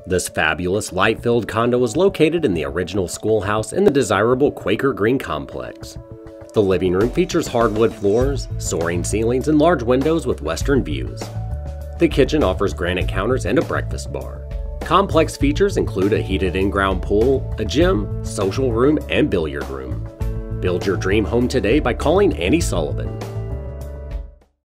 This fabulous light-filled condo is located in the original Schoolhouse in the desirable Quaker Green complex. The living room features hardwood floors, soaring ceilings, and large windows with western views. The kitchen offers granite counters and a breakfast bar. Complex features include a heated in-ground pool, a gym, social room, and billiard room. Build your dream home today by calling Sullivan.